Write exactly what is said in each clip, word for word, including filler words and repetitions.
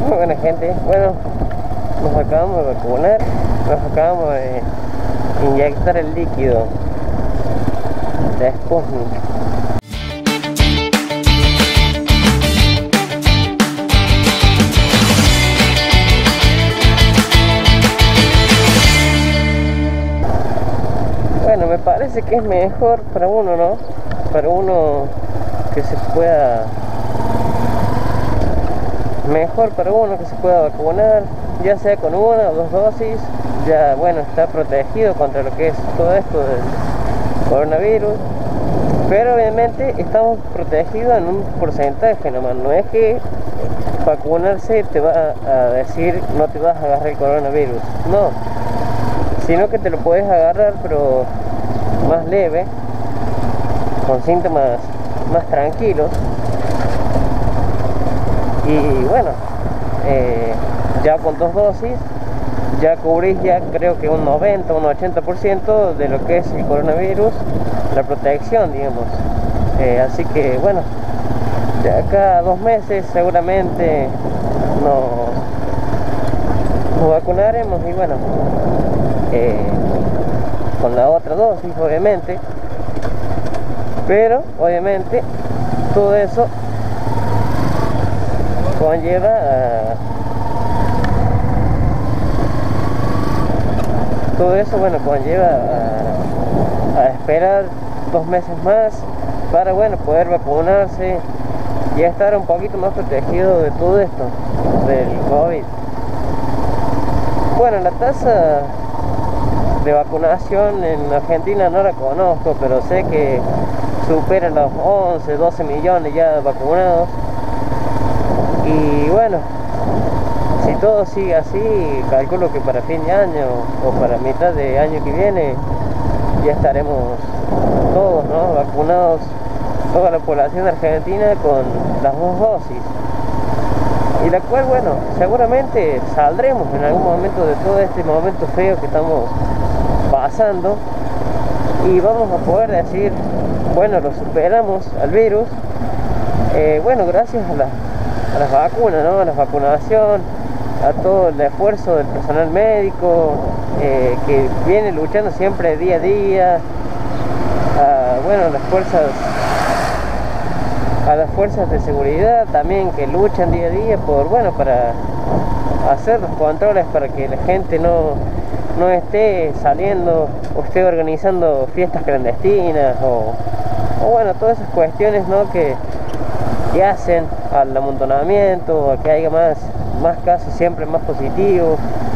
Muy buena gente, bueno, nos acabamos de vacunar, nos acabamos de inyectar el líquido de Sputnik. Bueno, me parece que es mejor para uno, ¿no? Para uno que se pueda... Mejor para uno que se pueda vacunar, ya sea con una o dos dosis, ya bueno, está protegido contra lo que es todo esto del coronavirus. Pero obviamente estamos protegidos en un porcentaje nomás, no es que vacunarse te va a decir no te vas a agarrar el coronavirus, no, sino que te lo puedes agarrar pero más leve, con síntomas más tranquilos. Y bueno, eh, ya con dos dosis ya cubrís ya creo que un noventa, un ochenta por ciento de lo que es el coronavirus, la protección, digamos. Eh, así que bueno, de acá a dos meses seguramente nos, nos vacunaremos y bueno, eh, con la otra dosis obviamente, pero obviamente todo eso conlleva a, todo eso bueno conlleva a, a esperar dos meses más para bueno poder vacunarse y estar un poquito más protegido de todo esto del COVID. Bueno, la tasa de vacunación en Argentina no la conozco, pero sé que supera los once, doce millones ya vacunados. Y bueno, si todo sigue así, calculo que para fin de año o para mitad de año que viene ya estaremos todos, ¿no?, vacunados, toda la población argentina con las dos dosis. Y la cual, bueno, seguramente saldremos en algún momento de todo este momento feo que estamos pasando y vamos a poder decir, bueno, lo superamos al virus, eh, bueno, gracias a la a las vacunas, ¿no?, a la vacunación, a todo el esfuerzo del personal médico eh, que viene luchando siempre día a día, a, bueno, las fuerzas a las fuerzas de seguridad también que luchan día a día por, bueno, para hacer los controles para que la gente no, no esté saliendo o esté organizando fiestas clandestinas o, o bueno, todas esas cuestiones, ¿no?, que que hacen al amontonamiento, a que haya más, más casos siempre más positivos.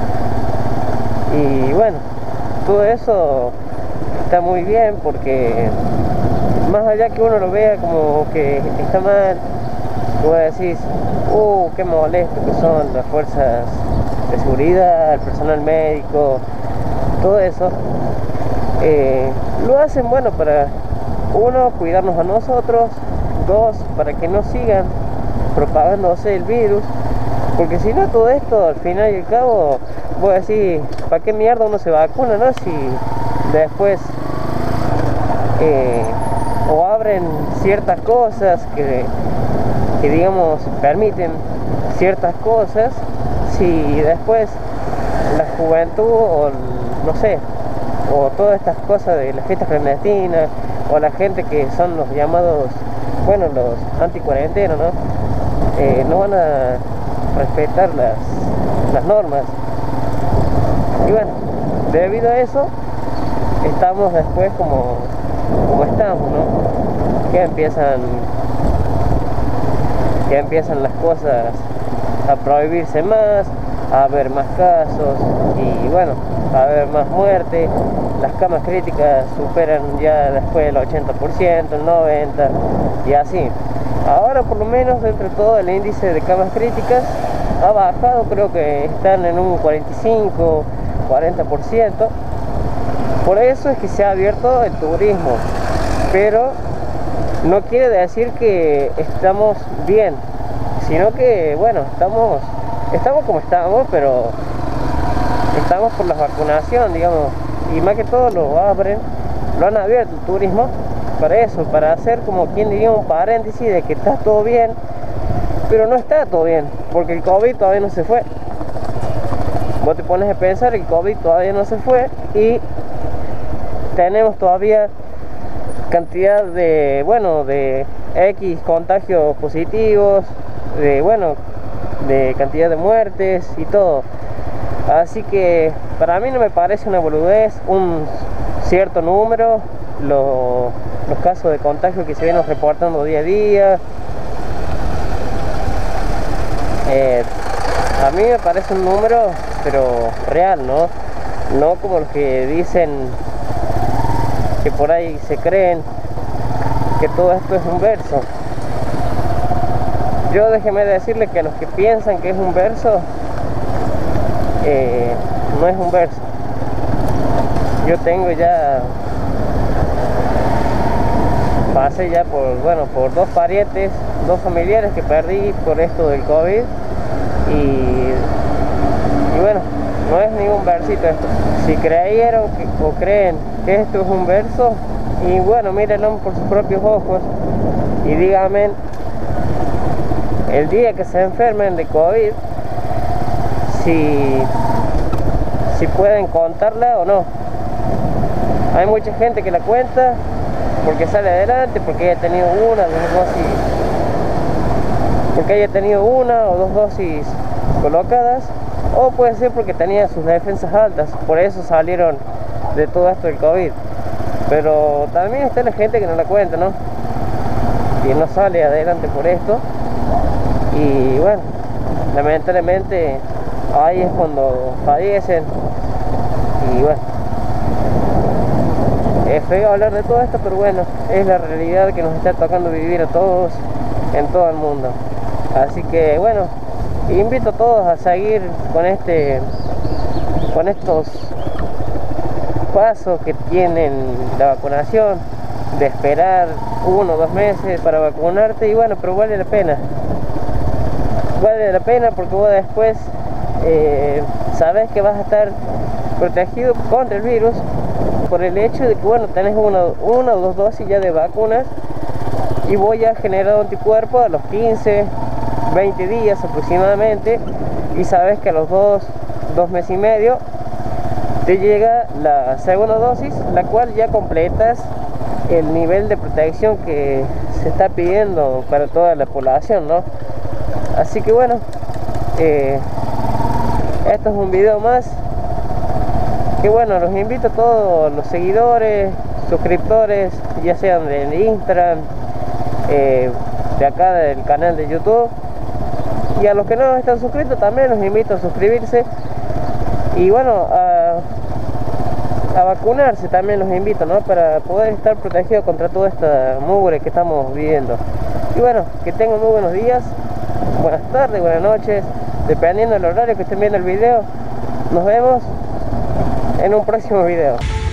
Y bueno, todo eso está muy bien porque más allá que uno lo vea como que está mal, vos decís, uh, qué molesto que son las fuerzas de seguridad, el personal médico, todo eso, eh, lo hacen bueno para, uno, cuidarnos a nosotros, dos, para que no sigan propagándose el virus, porque si no todo esto al final y al cabo voy a decir, ¿para qué mierda uno se vacuna, no? Si después eh, o abren ciertas cosas que, que digamos permiten ciertas cosas, si después la juventud o no sé, o todas estas cosas de las fiestas clandestinas o la gente que son los llamados, bueno, los anti-cuarentenos, ¿no? Eh, no van a respetar las, las normas. Y bueno, debido a eso, estamos después como, como estamos, ¿no? Que empiezan, que empiezan las cosas a prohibirse más, a haber más casos y bueno, a haber más muerte. Las camas críticas superan ya después el ochenta por ciento, el noventa por ciento y así. Ahora por lo menos entre todo el índice de camas críticas ha bajado, creo que están en un cuarenta y cinco, cuarenta por ciento. Por eso es que se ha abierto el turismo, pero no quiere decir que estamos bien, sino que bueno, estamos, estamos como estamos, pero estamos por la vacunación, digamos. Y más que todo lo abren, lo han abierto el turismo para eso, para hacer como quien diría un paréntesis de que está todo bien pero no está todo bien, porque el COVID todavía no se fue. Vos te pones a pensar, el COVID todavía no se fue y tenemos todavía cantidad de, bueno, de X contagios positivos, de, bueno, de cantidad de muertes y todo. Así que para mí no me parece una boludez un cierto número, lo, los casos de contagio que se vienen reportando día a día. Eh, a mí me parece un número, pero real, ¿no? No como los que dicen, que por ahí se creen que todo esto es un verso. Yo déjeme decirle que a los que piensan que es un verso, eh, no es un verso. Yo tengo ya, pasé ya por, bueno, por dos parientes, dos familiares que perdí por esto del COVID y, y bueno, no es ningún versito esto. Si creyeron que, o creen que esto es un verso, y bueno, mírenlo por sus propios ojos y díganme el día que se enfermen de COVID si, si pueden contarla o no. Hay mucha gente que la cuenta porque sale adelante, porque haya tenido una, dos dosis, porque haya tenido una o dos dosis colocadas, o puede ser porque tenía sus defensas altas, por eso salieron de todo esto del COVID. Pero también está la gente que no la cuenta, ¿no? Que no sale adelante por esto. Y bueno, lamentablemente ahí es cuando fallecen. Y bueno, es feo hablar de todo esto, pero bueno, es la realidad que nos está tocando vivir a todos en todo el mundo. Así que bueno, invito a todos a seguir con este con estos pasos que tienen la vacunación, de esperar uno o dos meses para vacunarte. Y bueno, pero vale la pena, vale la pena porque vos después eh, sabes que vas a estar protegido contra el virus por el hecho de que bueno, tenés una, una o dos dosis ya de vacunas y vos ya has generado anticuerpos a los quince, veinte días aproximadamente, y sabes que a los dos, dos meses y medio te llega la segunda dosis, la cual ya completas el nivel de protección que se está pidiendo para toda la población, ¿no? Así que bueno, eh, esto es un video más que bueno, los invito a todos los seguidores, suscriptores, ya sean de Instagram, eh, de acá del canal de YouTube, y a los que no están suscritos también los invito a suscribirse. Y bueno, a, a vacunarse también los invito, ¿no? Para poder estar protegidos contra toda esta mugre que estamos viviendo. Y bueno, que tengan muy buenos días, buenas tardes, buenas noches, dependiendo del horario que estén viendo el video. Nos vemos en un próximo video.